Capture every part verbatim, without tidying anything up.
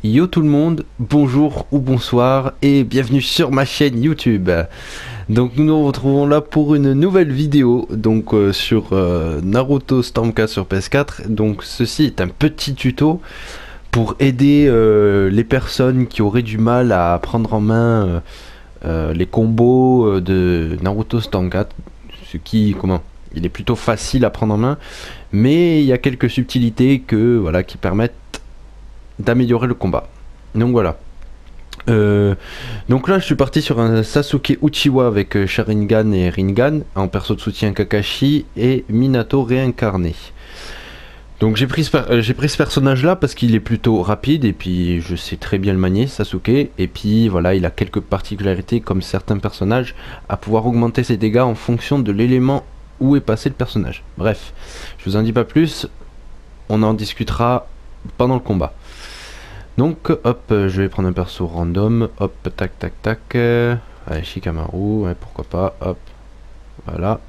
Yo tout le monde, bonjour ou bonsoir et bienvenue sur ma chaîne YouTube. Donc nous nous retrouvons là pour une nouvelle vidéo donc euh, sur euh, Naruto Stormcast sur P S quatre. Donc ceci est un petit tuto pour aider euh, les personnes qui auraient du mal à prendre en main euh, euh, les combos de Naruto Stormcast. Ce qui, comment, il est plutôt facile à prendre en main, mais il y a quelques subtilités que voilà qui permettent d'améliorer le combat. Donc voilà. Euh, donc là je suis parti sur un Sasuke Uchiwa avec euh, Sharingan et Rinnegan en perso de soutien Kakashi et Minato réincarné. Donc j'ai pris, ce, euh, j'ai pris ce personnage là parce qu'il est plutôt rapide et puis je sais très bien le manier, Sasuke, et puis voilà, il a quelques particularités comme certains personnages à pouvoir augmenter ses dégâts en fonction de l'élément où est passé le personnage. Bref, je vous en dis pas plus, on en discutera pendant le combat. Donc hop, je vais prendre un perso random, hop, tac tac tac, euh, allez, Shikamaru, ouais, pourquoi pas, hop, voilà.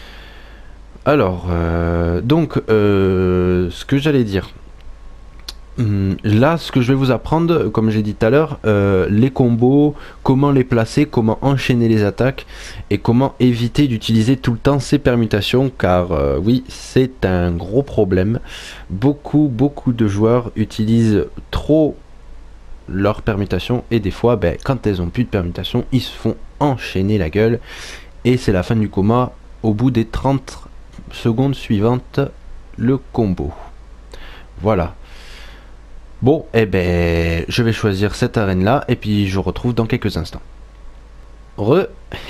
Alors, euh, donc, euh, ce que j'allais dire, hum, là, ce que je vais vous apprendre, comme j'ai dit tout à l'heure, euh, les combos, comment les placer, comment enchaîner les attaques, et comment éviter d'utiliser tout le temps ces permutations, car euh, oui, c'est un gros problème. Beaucoup, beaucoup de joueurs utilisent trop leurs permutations et des fois ben, quand elles ont plus de permutations ils se font enchaîner la gueule et c'est la fin du combat au bout des trente secondes suivantes le combo. Voilà, bon et eh ben je vais choisir cette arène là et puis je vous retrouve dans quelques instants. Re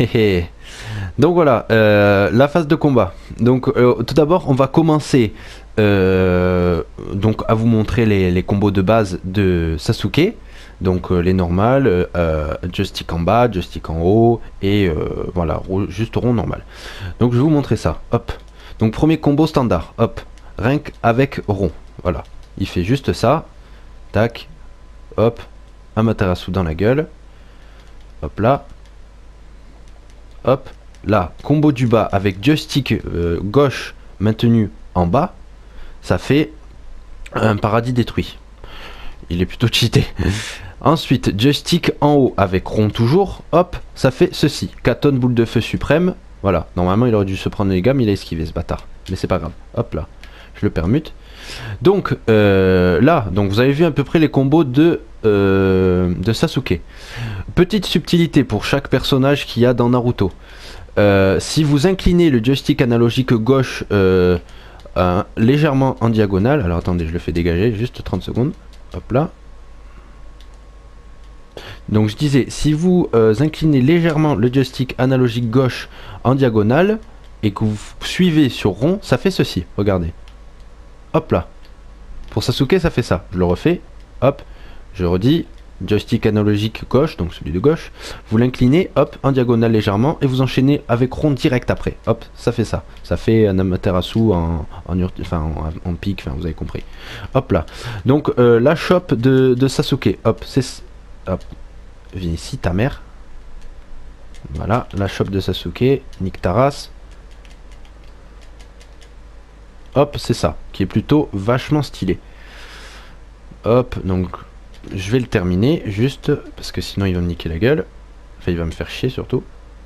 donc voilà, euh, la phase de combat. Donc euh, tout d'abord on va commencer euh, donc à vous montrer les, les combos de base de Sasuke. Donc euh, les normales, euh, joystick en bas, joystick en haut et euh, voilà, juste rond normal. Donc je vais vous montrer ça, hop. Donc premier combo standard, hop, rien avec rond, voilà. Il fait juste ça, tac, hop, Amaterasu dans la gueule, hop là, hop, là, combo du bas avec joystick euh, gauche maintenu en bas, ça fait un paradis détruit. Il est plutôt cheaté. Ensuite, joystick en haut avec rond toujours, hop, ça fait ceci. Katon boule de feu suprême, voilà. Normalement, il aurait dû se prendre les gars, mais il a esquivé ce bâtard. Mais c'est pas grave. Hop là, je le permute. Donc euh, là, donc vous avez vu à peu près les combos de, euh, de Sasuke. Petite subtilité pour chaque personnage qu'il y a dans Naruto. Euh, si vous inclinez le joystick analogique gauche euh, euh, légèrement en diagonale, alors attendez, je le fais dégager, juste trente secondes. Hop là. Donc je disais, si vous euh, inclinez légèrement le joystick analogique gauche en diagonale et que vous suivez sur rond, ça fait ceci, regardez. Hop là. Pour Sasuke, ça fait ça. Je le refais. Hop. Je redis. Joystick analogique gauche, donc celui de gauche. Vous l'inclinez, hop, en diagonale légèrement et vous enchaînez avec rond direct après. Hop, ça fait ça. Ça fait un Amaterasu en, en, enfin, en, en pique, enfin vous avez compris. Hop là. Donc euh, la chope de, de Sasuke. Hop, c'est... Hop. Viens ici, ta mère. Voilà, la chope de Sasuke. Nique ta race. Hop, c'est ça. Qui est plutôt vachement stylé. Hop, donc... Je vais le terminer juste parce que sinon il va me niquer la gueule. Enfin il va me faire chier surtout.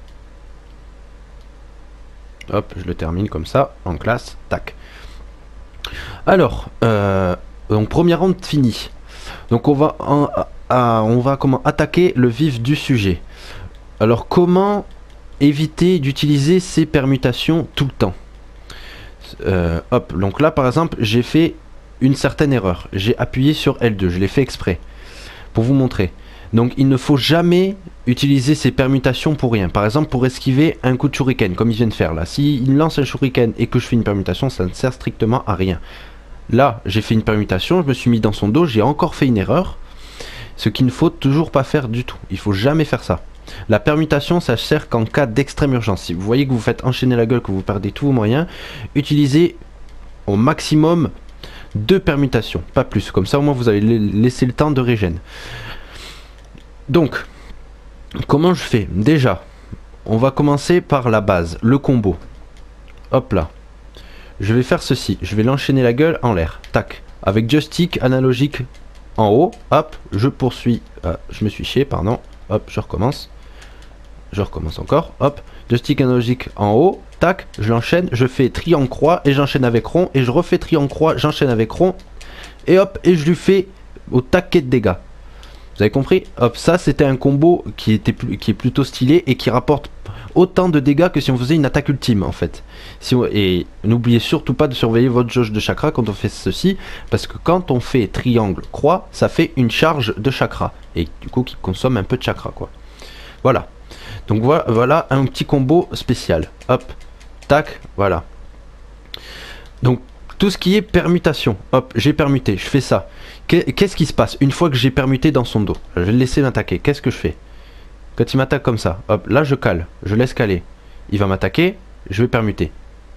Hop, je le termine comme ça en classe. Tac. Alors, euh, donc première round fini. Donc on va en, à, on va comment attaquer le vif du sujet. Alors comment éviter d'utiliser ces permutations tout le temps. euh, Hop, donc là par exemple j'ai fait une certaine erreur. J'ai appuyé sur L deux, je l'ai fait exprès pour vous montrer. Donc il ne faut jamais utiliser ces permutations pour rien. Par exemple pour esquiver un coup de shuriken comme il vient de faire là. S'il me lance un shuriken et que je fais une permutation, ça ne sert strictement à rien. Là j'ai fait une permutation, je me suis mis dans son dos, j'ai encore fait une erreur. Ce qu'il ne faut toujours pas faire du tout. Il faut jamais faire ça. La permutation ça sert qu'en cas d'extrême urgence. Si vous voyez que vous faites enchaîner la gueule, que vous perdez tous vos moyens, utilisez au maximum deux permutations, pas plus. Comme ça au moins vous avez laissé le temps de régène. Donc comment je fais? Déjà on va commencer par la base, le combo. Hop là, je vais faire ceci, je vais l'enchaîner la gueule en l'air, tac, avec joystick analogique en haut, hop, je poursuis, ah, je me suis chié, pardon, hop, je recommence, je recommence encore, hop, joystick analogique en haut, tac, je l'enchaîne, je fais triangle croix et j'enchaîne avec rond, et je refais triangle croix, j'enchaîne avec rond, et hop, et je lui fais au taquet de dégâts. Vous avez compris? Hop, ça c'était un combo qui, était plus, qui est plutôt stylé et qui rapporte autant de dégâts que si on faisait une attaque ultime en fait. Si on, et n'oubliez surtout pas de surveiller votre jauge de chakra quand on fait ceci, parce que quand on fait triangle croix, ça fait une charge de chakra et du coup qui consomme un peu de chakra quoi. Voilà. Donc voilà, voilà un petit combo spécial. Hop, tac, voilà. Donc tout ce qui est permutation, hop, j'ai permuté, je fais ça. Qu'est-ce qui se passe une fois que j'ai permuté dans son dos? Je vais le laisser m'attaquer. Qu'est-ce que je fais? Quand il m'attaque comme ça, hop, là je cale, je laisse caler. Il va m'attaquer, je vais permuter.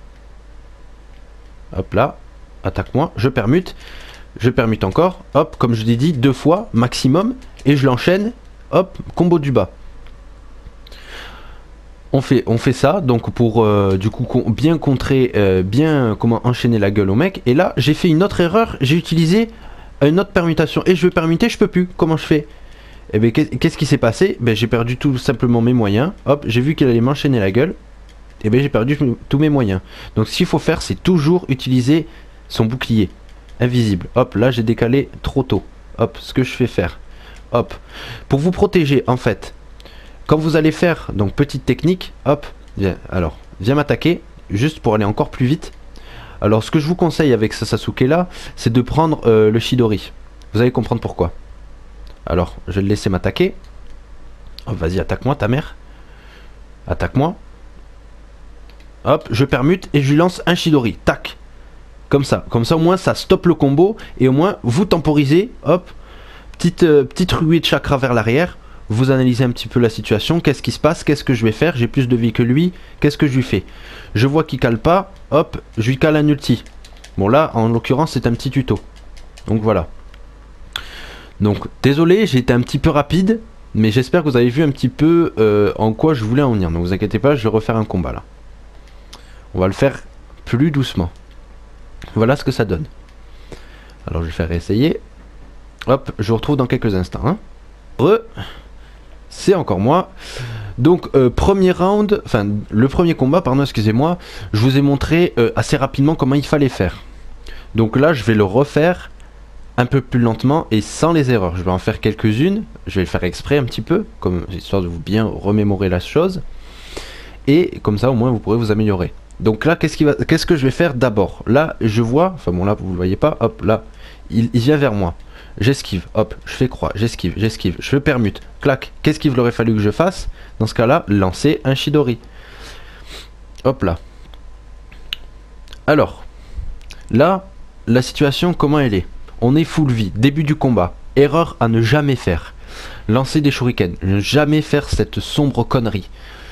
Hop là, attaque-moi, je permute, je permute encore, hop, comme je l'ai dit, deux fois maximum, et je l'enchaîne, hop, combo du bas. On fait, on fait ça, donc pour euh, du coup bien contrer, euh, bien comment enchaîner la gueule au mec. Et là, j'ai fait une autre erreur, j'ai utilisé une autre permutation et je veux permuter, je peux plus. Comment je fais? Et bien qu'est-ce qui s'est passé? Ben j'ai perdu tout simplement mes moyens. Hop, j'ai vu qu'il allait m'enchaîner la gueule. Et bien j'ai perdu tous mes moyens. Donc ce qu'il faut faire, c'est toujours utiliser son bouclier invisible. Hop, là j'ai décalé trop tôt. Hop, ce que je fais faire. Hop, pour vous protéger en fait. Quand vous allez faire, donc petite technique, hop, viens, alors viens m'attaquer, juste pour aller encore plus vite. Alors ce que je vous conseille avec ce Sasuke là, c'est de prendre euh, le Chidori. Vous allez comprendre pourquoi. Alors, je vais le laisser m'attaquer. Oh, vas-y, attaque-moi ta mère. Attaque-moi. Hop, je permute et je lui lance un Chidori. Tac. Comme ça. Comme ça, au moins, ça stoppe le combo. Et au moins, vous temporisez. Hop. Petite, euh, petite ruée de chakra vers l'arrière. Vous analysez un petit peu la situation. Qu'est-ce qui se passe? Qu'est-ce que je vais faire? J'ai plus de vie que lui. Qu'est-ce que je lui fais? Je vois qu'il cale pas. Hop, je lui cale un ulti. Bon, là, en l'occurrence, c'est un petit tuto. Donc, voilà. Donc, désolé, j'ai été un petit peu rapide. Mais j'espère que vous avez vu un petit peu euh, en quoi je voulais en venir. Ne vous inquiétez pas, je vais refaire un combat, là. On va le faire plus doucement. Voilà ce que ça donne. Alors, je vais faire essayer. Hop, je vous retrouve dans quelques instants. Hein. Re. C'est encore moi. Donc euh, premier round, enfin le premier combat, pardon, excusez-moi, je vous ai montré euh, assez rapidement comment il fallait faire. Donc là je vais le refaire un peu plus lentement et sans les erreurs. Je vais en faire quelques-unes, je vais le faire exprès un petit peu, comme histoire de vous bien remémorer la chose. Et comme ça au moins vous pourrez vous améliorer. Donc là qu'est-ce qui va, qu'est-ce que je vais faire d'abord? Là je vois, enfin bon là vous le voyez pas, hop là, il, il vient vers moi. J'esquive, hop, je fais croix, j'esquive, j'esquive, je fais permute, clac. Qu'est-ce qu'il aurait fallu que je fasse? Dans ce cas-là, lancer un Chidori. Hop là. Alors, là, la situation, comment elle est? On est full vie, début du combat. Erreur à ne jamais faire. Lancer des shurikens, ne jamais faire cette sombre connerie.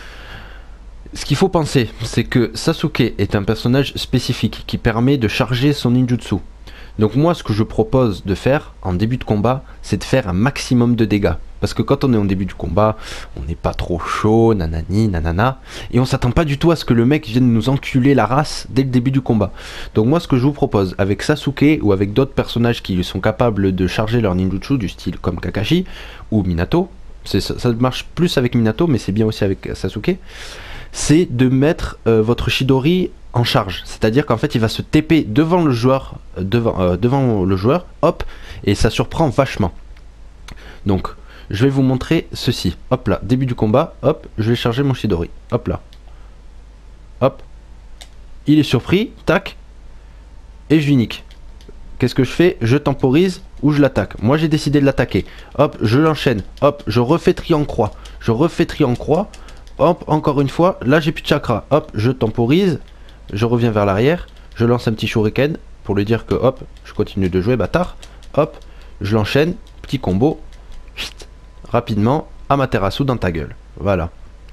Ce qu'il faut penser, c'est que Sasuke est un personnage spécifique qui permet de charger son ninjutsu. Donc moi ce que je propose de faire en début de combat, c'est de faire un maximum de dégâts. Parce que quand on est au début du combat, on n'est pas trop chaud, nanani, nanana. Et on s'attend pas du tout à ce que le mec vienne nous enculer la race dès le début du combat. Donc moi ce que je vous propose, avec Sasuke ou avec d'autres personnages qui sont capables de charger leur ninjutsu du style comme Kakashi ou Minato, ça, ça marche plus avec Minato mais c'est bien aussi avec Sasuke, c'est de mettre euh, votre Chidori en charge, c'est-à-dire qu'en fait il va se T P devant le joueur, euh, devant, euh, devant le joueur, hop, et ça surprend vachement. Donc je vais vous montrer ceci, hop là, début du combat, hop, je vais charger mon Chidori, hop là, hop, il est surpris, tac, et je lui nique. Qu'est-ce que je fais? Je temporise ou je l'attaque. Moi j'ai décidé de l'attaquer, hop, je l'enchaîne, hop, je refais triangle croix, je refais triangle croix, hop, encore une fois, là j'ai plus de chakra, hop, je temporise. Je reviens vers l'arrière, je lance un petit shuriken pour lui dire que hop, je continue de jouer, bâtard. Hop, je l'enchaîne, petit combo, chut, rapidement, Amaterasu dans ta gueule. Voilà.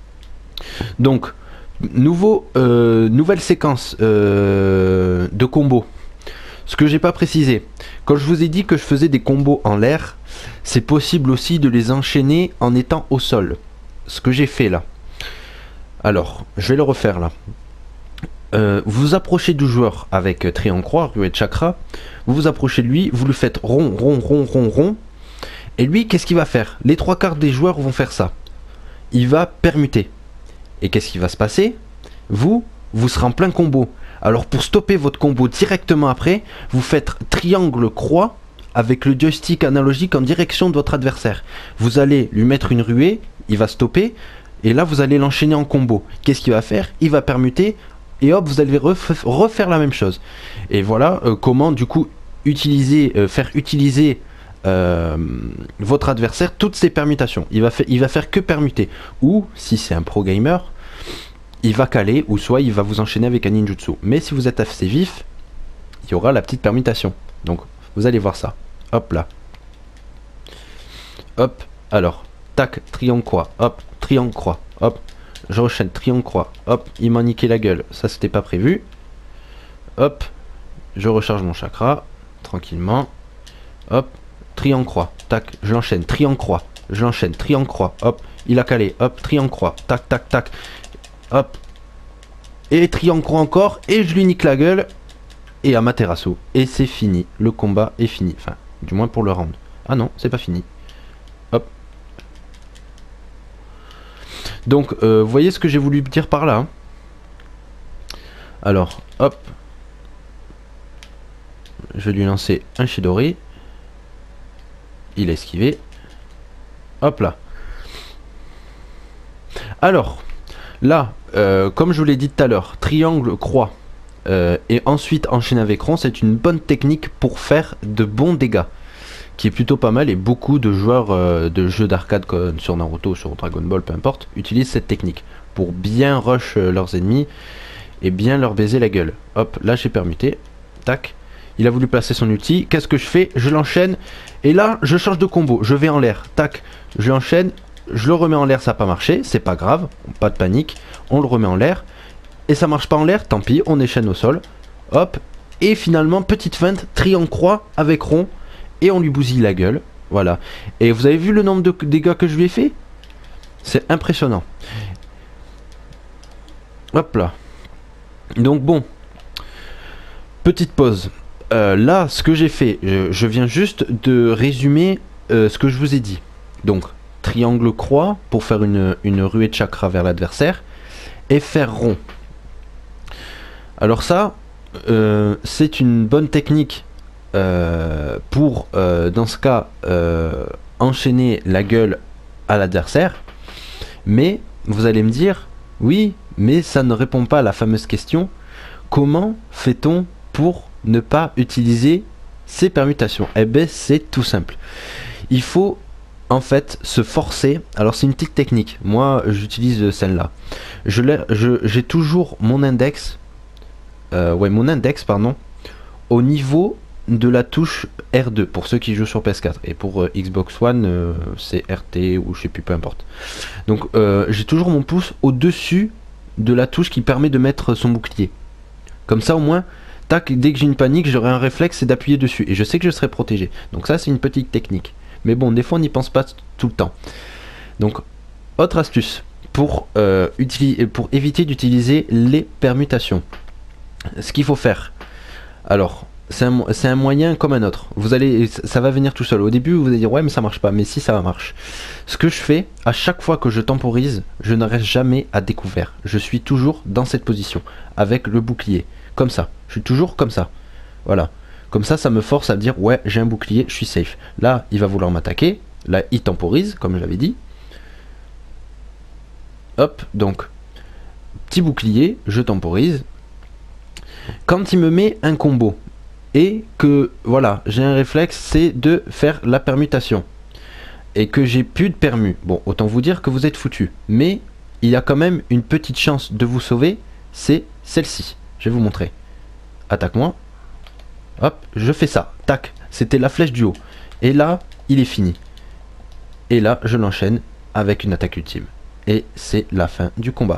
Donc, nouveau, euh, nouvelle séquence euh, de combos. Ce que j'ai pas précisé, quand je vous ai dit que je faisais des combos en l'air, c'est possible aussi de les enchaîner en étant au sol. Ce que j'ai fait là. Alors, je vais le refaire là. euh, vous vous approchez du joueur avec triangle croix, ruée de chakra, vous vous approchez de lui, vous lui faites rond, rond, rond, rond, rond, et lui, qu'est-ce qu'il va faire? Les trois quarts des joueurs vont faire ça. Il va permuter. Et qu'est-ce qui va se passer? Vous, vous serez en plein combo. Alors pour stopper votre combo directement après, vous faites triangle croix avec le joystick analogique en direction de votre adversaire. Vous allez lui mettre une ruée, il va stopper, et là vous allez l'enchaîner en combo. Qu'est-ce qu'il va faire? Il va permuter, et hop, vous allez ref refaire la même chose. Et voilà euh, comment du coup utiliser, euh, faire utiliser euh, votre adversaire toutes ces permutations. Il va, il va faire que permuter. Ou si c'est un pro gamer, il va caler, ou soit il va vous enchaîner avec un ninjutsu. Mais si vous êtes assez vif, il y aura la petite permutation. Donc vous allez voir ça. Hop là. Hop. Alors, tac, triangle croix. Hop, triangle croix. Hop. Je enchaîne triangle croix. Hop, il m'a niqué la gueule. Ça c'était pas prévu. Hop. Je recharge mon chakra. Tranquillement. Hop. Triangle croix. Tac. Je l'enchaîne. Triangle croix. Je l'enchaîne. Triangle croix. Hop. Il a calé. Hop. Triangle croix. Tac, tac, tac. Hop. Et triangle croix encore. Et je lui nique la gueule. Et Amaterasu. Et c'est fini. Le combat est fini. Enfin, du moins pour le round. Ah non, c'est pas fini. Hop. Donc, euh, vous voyez ce que j'ai voulu dire par là, hein. Alors, hop. Je vais lui lancer un Chidori. Il a esquivé. Hop là. Alors, là, euh, comme je vous l'ai dit tout à l'heure, triangle, croix, euh, et ensuite enchaîner avec rond, c'est une bonne technique pour faire de bons dégâts, qui est plutôt pas mal, et beaucoup de joueurs euh, de jeux d'arcade comme sur Naruto, sur Dragon Ball, peu importe, utilisent cette technique pour bien rush euh, leurs ennemis et bien leur baiser la gueule. Hop, là j'ai permuté, tac, il a voulu placer son ulti, qu'est-ce que je fais? Je l'enchaîne, et là je change de combo, je vais en l'air, tac, je l'enchaîne, je le remets en l'air, ça n'a pas marché, c'est pas grave, pas de panique, on le remet en l'air, et ça marche pas en l'air, tant pis, on échaîne au sol, hop, et finalement petite feinte, triangle croix avec rond, et on lui bousille la gueule, voilà. Et vous avez vu le nombre de dégâts que je lui ai fait? C'est impressionnant. Hop là. Donc bon, petite pause. Euh, là, ce que j'ai fait, je, je viens juste de résumer euh, ce que je vous ai dit. Donc, triangle croix pour faire une, une ruée de chakra vers l'adversaire, et faire rond. Alors ça, euh, c'est une bonne technique Euh, pour, euh, dans ce cas, euh, enchaîner la gueule à l'adversaire. Mais vous allez me dire, oui, mais ça ne répond pas à la fameuse question, comment fait-on pour ne pas utiliser ces permutations? Eh bien, c'est tout simple. Il faut en fait se forcer. Alors, c'est une petite technique. Moi, j'utilise celle-là. Je j'ai toujours mon index, euh, ouais, mon index, pardon, au niveau de la touche R deux pour ceux qui jouent sur P S quatre, et pour euh, Xbox One euh, c'est R T ou je sais plus, peu importe. Donc euh, j'ai toujours mon pouce au dessus de la touche qui permet de mettre son bouclier, comme ça au moins tac, dès que j'ai une panique j'aurai un réflexe, c'est d'appuyer dessus et je sais que je serai protégé. Donc ça c'est une petite technique, mais bon, des fois on n'y pense pas tout le temps. Donc autre astuce pour, euh, utiliser, pour éviter d'utiliser les permutations, ce qu'il faut faire, alors c'est un, un moyen comme un autre. Vous allez, ça va venir tout seul. Au début, vous allez dire ouais, mais ça marche pas. Mais si, ça marche. Ce que je fais, à chaque fois que je temporise, je ne reste jamais à découvert. Je suis toujours dans cette position, avec le bouclier. Comme ça. Je suis toujours comme ça. Voilà. Comme ça, ça me force à dire ouais, j'ai un bouclier, je suis safe. Là, il va vouloir m'attaquer. Là, il temporise, comme j'avais dit. Hop, donc, petit bouclier, je temporise. Quand il me met un combo, et que voilà, j'ai un réflexe, c'est de faire la permutation, et que j'ai plus de permu, bon, autant vous dire que vous êtes foutu. Mais il y a quand même une petite chance de vous sauver, c'est celle-ci. Je vais vous montrer. Attaque-moi. Hop, je fais ça. Tac, c'était la flèche du haut. Et là, il est fini. Et là, je l'enchaîne avec une attaque ultime. Et c'est la fin du combat.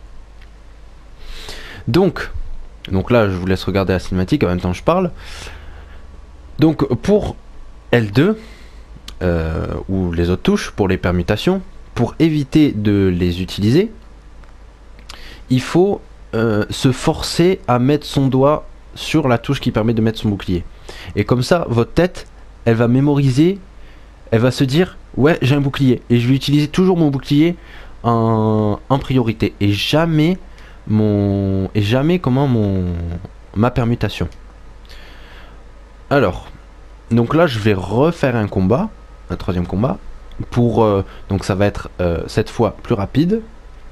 Donc... Donc là, je vous laisse regarder la cinématique, en même temps je parle. Donc pour L deux, euh, ou les autres touches, pour les permutations, pour éviter de les utiliser, il faut euh, se forcer à mettre son doigt sur la touche qui permet de mettre son bouclier. Et comme ça, votre tête, elle va mémoriser, elle va se dire, ouais, j'ai un bouclier. Et je vais utiliser toujours mon bouclier en, en priorité. Et jamais mon... Et jamais, comment, mon... ma permutation. Alors, donc là, je vais refaire un combat, un troisième combat, pour... Euh, donc ça va être, euh, cette fois, plus rapide.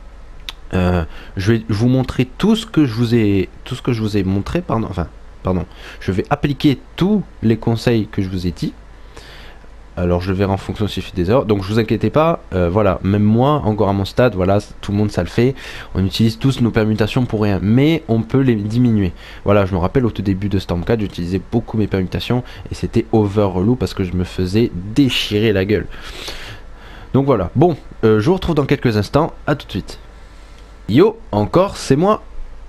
Euh, je vais vous montrer tout ce que je vous ai tout ce que je vous ai montré, pardon, enfin, pardon, je vais appliquer tous les conseils que je vous ai dit. Alors je verrai en fonction si je fais des erreurs, donc je vous inquiétez pas, euh, voilà, même moi, encore à mon stade, voilà, tout le monde ça le fait, on utilise tous nos permutations pour rien, mais on peut les diminuer. Voilà, je me rappelle au tout début de Storm quatre, j'utilisais beaucoup mes permutations, et c'était over relou parce que je me faisais déchirer la gueule. Donc voilà, bon, euh, je vous retrouve dans quelques instants, à tout de suite. Yo, encore, c'est moi.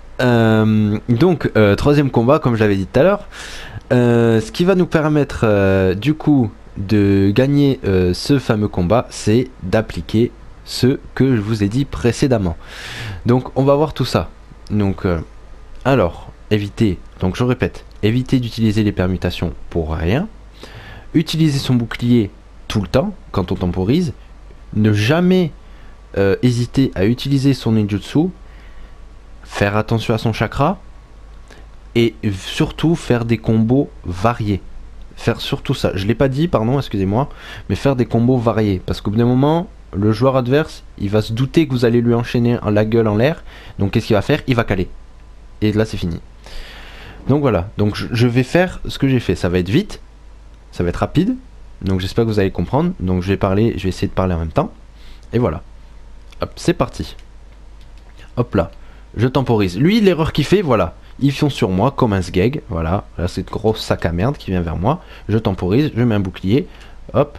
Euh, donc, euh, troisième combat, comme je l'avais dit tout à l'heure. Euh, ce qui va nous permettre, euh, du coup, de gagner euh, ce fameux combat, c'est d'appliquer ce que je vous ai dit précédemment. Donc, on va voir tout ça. Donc, euh, alors, éviter, donc je répète, éviter d'utiliser les permutations pour rien. Utiliser son bouclier tout le temps, quand on temporise. Ne jamais... Euh, hésiter à utiliser son ninjutsu, faire attention à son chakra et surtout faire des combos variés. Faire surtout ça, je l'ai pas dit, pardon, excusez-moi, mais faire des combos variés parce qu'au bout d'un moment, le joueur adverse il va se douter que vous allez lui enchaîner la gueule en l'air, donc qu'est-ce qu'il va faire? Il va caler et là c'est fini. Donc voilà, donc je, je vais faire ce que j'ai fait, ça va être vite, ça va être rapide, donc j'espère que vous allez comprendre. Donc je vais parler, je vais essayer de parler en même temps et voilà. Hop, c'est parti. Hop là, je temporise. Lui, l'erreur qu'il fait, voilà, il fonce sur moi comme un sgeg. Voilà, là c'est de gros sac à merde qui vient vers moi. Je temporise, je mets un bouclier. Hop,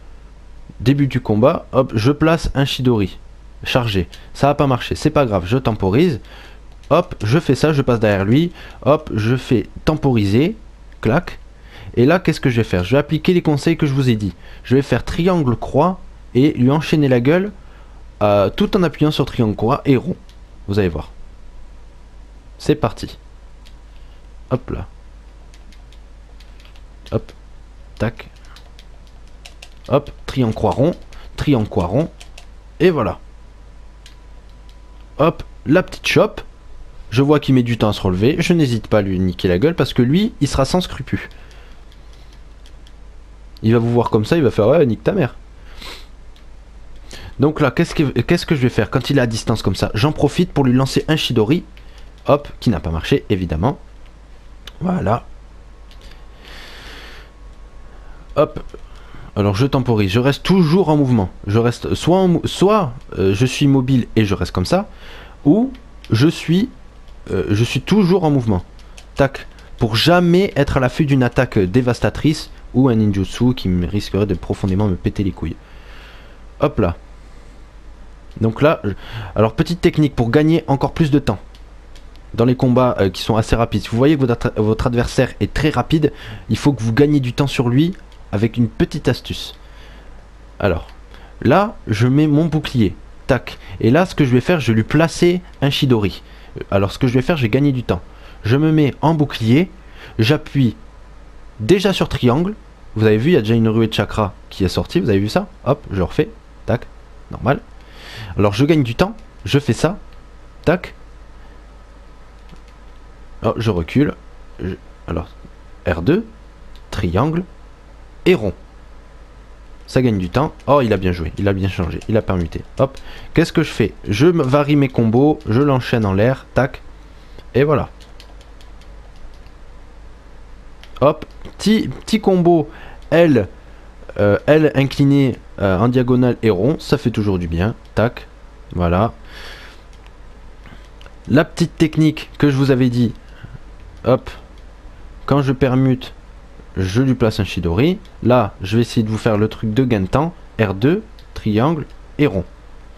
début du combat. Hop, je place un Chidori chargé. Ça va pas marché, c'est pas grave. Je temporise. Hop, je fais ça, je passe derrière lui. Hop, je fais temporiser. Clac. Et là, qu'est-ce que je vais faire? Je vais appliquer les conseils que je vous ai dit. Je vais faire triangle croix et lui enchaîner la gueule. Euh, tout en appuyant sur triangle croix et rond. Vous allez voir. C'est parti. Hop là. Hop. Tac. Hop. Triangle croix rond. Triangle croix rond. Et voilà. Hop. La petite chope. Je vois qu'il met du temps à se relever. Je n'hésite pas à lui niquer la gueule parce que lui, il sera sans scrupule. Il va vous voir comme ça, il va faire ouais, nique ta mère. Donc là, qu'est-ce que, qu'est-ce que je vais faire quand il est à distance comme ça? J'en profite pour lui lancer un Chidori. Hop, qui n'a pas marché, évidemment. Voilà. Hop. Alors je temporise, je reste toujours en mouvement. Je reste soit, en, soit euh, je suis mobile et je reste comme ça, ou je suis, euh, je suis toujours en mouvement. Tac. Pour jamais être à l'affût d'une attaque dévastatrice ou un ninjutsu qui me risquerait de profondément me péter les couilles. Hop là. Donc là, je... alors petite technique pour gagner encore plus de temps dans les combats euh, qui sont assez rapides. Si vous voyez que votre, votre adversaire est très rapide, il faut que vous gagnez du temps sur lui avec une petite astuce. Alors, là, je mets mon bouclier. Tac. Et là, ce que je vais faire, je vais lui placer un Chidori. Alors, ce que je vais faire, j'ai gagné du temps. Je me mets en bouclier, j'appuie déjà sur triangle. Vous avez vu, il y a déjà une ruée de chakra qui est sortie. Vous avez vu ça? Hop, je refais. Tac. Normal. Alors je gagne du temps, je fais ça, tac. Oh, je recule. Je... Alors R deux, triangle et rond. Ça gagne du temps. Oh, il a bien joué, il a bien changé, il a permuté. Hop. Qu'est-ce que je fais? Je varie mes combos, je l'enchaîne en l'air, tac. Et voilà. Hop, petit, petit combo L, euh, L incliné euh, en diagonale et rond, ça fait toujours du bien. Tac, voilà. La petite technique que je vous avais dit, hop, quand je permute, je lui place un Chidori. Là, je vais essayer de vous faire le truc de gain de temps. R deux, triangle et rond.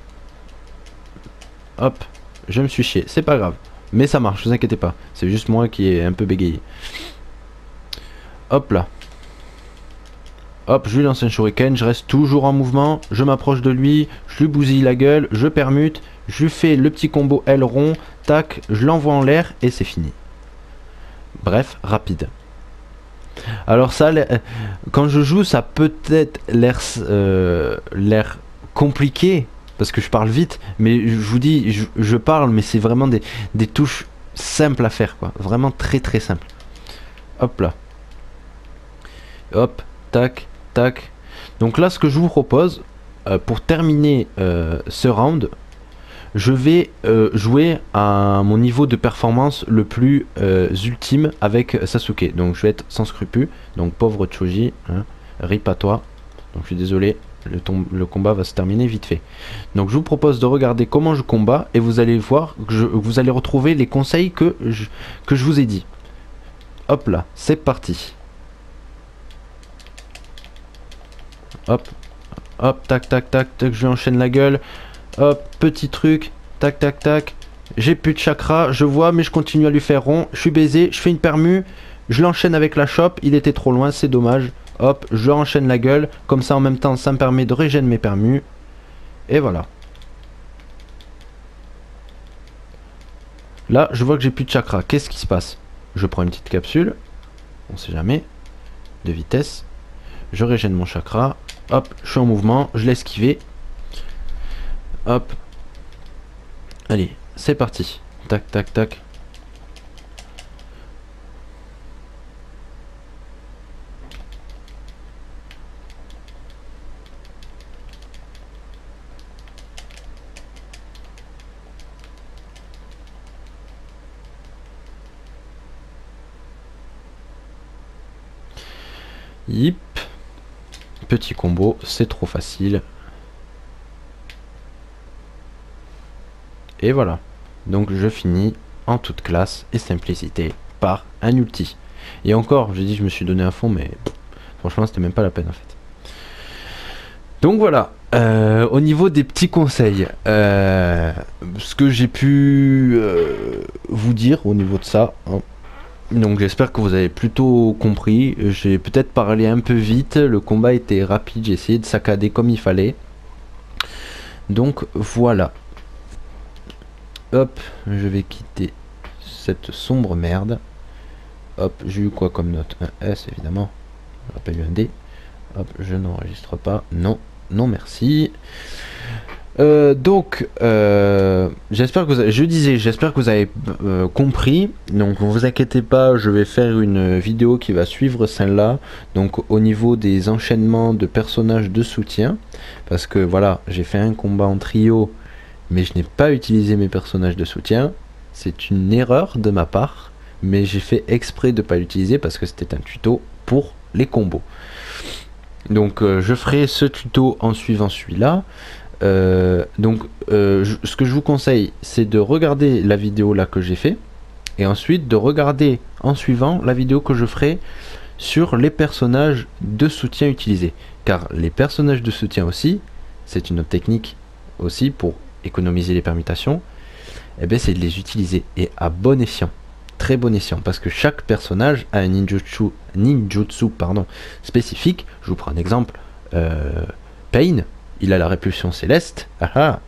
Hop, je me suis chié, c'est pas grave. Mais ça marche, vous inquiétez pas. C'est juste moi qui ai un peu bégayé. Hop là. Hop, je lui lance un shuriken, je reste toujours en mouvement, je m'approche de lui, je lui bousille la gueule, je permute, je fais le petit combo L rond, tac, je l'envoie en l'air et c'est fini. Bref, rapide. Alors ça, quand je joue, ça peut être l'air euh, l'air compliqué, parce que je parle vite, mais je vous dis, je, je parle, mais c'est vraiment des, des touches simples à faire, quoi. Vraiment très très simple. Hop là. Hop, tac, tac. Donc là, ce que je vous propose, euh, pour terminer euh, ce round, je vais euh, jouer à mon niveau de performance le plus euh, ultime avec Sasuke. Donc je vais être sans scrupule. Donc pauvre Choji, hein, rip à toi. Donc je suis désolé, le, le combat va se terminer vite fait. Donc je vous propose de regarder comment je combats et vous allez voir que je, vous allez retrouver les conseils que je, que je vous ai dit. Hop là, c'est parti. Hop, hop, tac, tac, tac, tac, je lui enchaîne la gueule. Hop, petit truc, tac, tac, tac. J'ai plus de chakra, je vois, mais je continue à lui faire rond. Je suis baisé, je fais une permue. Je l'enchaîne avec la chope, il était trop loin, c'est dommage. Hop, je enchaîne la gueule. Comme ça, en même temps, ça me permet de régénérer mes permus. Et voilà. Là, je vois que j'ai plus de chakra. Qu'est-ce qui se passe? Je prends une petite capsule. On sait jamais. De vitesse. Je régène mon chakra. Hop, je suis en mouvement, je l'ai esquivé. Hop. Allez, c'est parti. Tac, tac, tac. Yip. Petit combo, c'est trop facile. Et voilà. Donc je finis en toute classe et simplicité par un ulti. Et encore, j'ai dit je me suis donné un fond, mais pff, franchement c'était même pas la peine en fait. Donc voilà. Euh, au niveau des petits conseils, euh, ce que j'ai pu euh, vous dire au niveau de ça, hein. Donc j'espère que vous avez plutôt compris. J'ai peut-être parlé un peu vite, le combat était rapide, j'ai essayé de saccader comme il fallait. Donc voilà. Hop, je vais quitter cette sombre merde. Hop, j'ai eu quoi comme note? Un S évidemment. J'aurais pas eu un D. Hop, je n'enregistre pas. Non, non merci. Euh, donc, euh, j'espère que vous avez, je disais, j'espère que vous avez euh, compris. Donc, ne vous inquiétez pas, je vais faire une vidéo qui va suivre celle-là. Donc, au niveau des enchaînements de personnages de soutien, parce que voilà, j'ai fait un combat en trio, mais je n'ai pas utilisé mes personnages de soutien. C'est une erreur de ma part, mais j'ai fait exprès de ne pas l'utiliser parce que c'était un tuto pour les combos. Donc, euh, je ferai ce tuto en suivant celui-là. Euh, donc euh, je, ce que je vous conseille, c'est de regarder la vidéo là que j'ai fait et ensuite de regarder en suivant la vidéo que je ferai sur les personnages de soutien utilisés, car les personnages de soutien aussi, c'est une autre technique aussi pour économiser les permutations, et bien c'est de les utiliser et à bon escient, très bon escient, parce que chaque personnage a un ninjutsu, ninjutsu pardon, spécifique. Je vous prends un exemple, euh, Pain, il a la répulsion céleste, ah ah.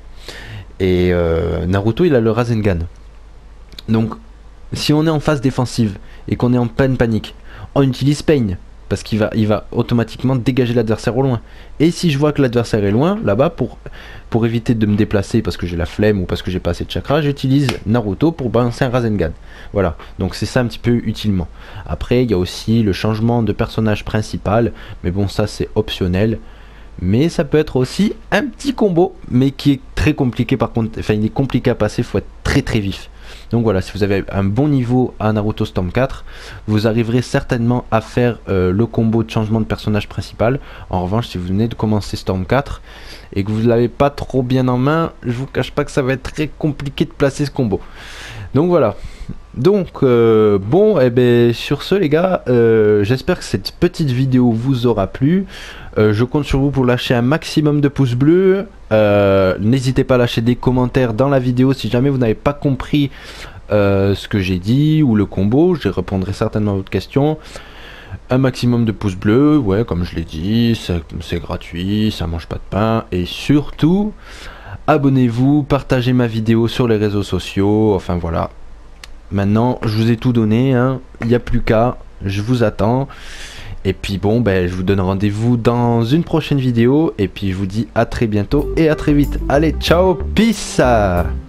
Et euh, Naruto il a le Rasengan. Donc si on est en phase défensive et qu'on est en pleine panique, on utilise Pain, parce qu'il va, il va automatiquement dégager l'adversaire au loin. Et si je vois que l'adversaire est loin, là-bas, pour, pour éviter de me déplacer parce que j'ai la flemme ou parce que j'ai pas assez de chakra, j'utilise Naruto pour balancer un Rasengan. Voilà, donc c'est ça un petit peu utilement. Après il y a aussi le changement de personnage principal, mais bon ça c'est optionnel. Mais ça peut être aussi un petit combo, mais qui est très compliqué par contre, enfin il est compliqué à passer, il faut être très très vif. Donc voilà, si vous avez un bon niveau à Naruto Storm quatre, vous arriverez certainement à faire euh, le combo de changement de personnage principal. En revanche, si vous venez de commencer Storm quatre et que vous ne l'avez pas trop bien en main, je vous cache pas que ça va être très compliqué de placer ce combo. Donc voilà. Donc euh, bon, et eh ben sur ce les gars, euh, j'espère que cette petite vidéo vous aura plu. Euh, je compte sur vous pour lâcher un maximum de pouces bleus. Euh, N'hésitez pas à lâcher des commentaires dans la vidéo si jamais vous n'avez pas compris euh, ce que j'ai dit ou le combo. Je répondrai certainement à votre question. Un maximum de pouces bleus, ouais, comme je l'ai dit, c'est gratuit, ça mange pas de pain. Et surtout, abonnez-vous, partagez ma vidéo sur les réseaux sociaux, enfin voilà. Maintenant, je vous ai tout donné, hein. Il n'y a plus qu'à, je vous attends. Et puis bon, ben, je vous donne rendez-vous dans une prochaine vidéo. Et puis je vous dis à très bientôt et à très vite. Allez, ciao, peace!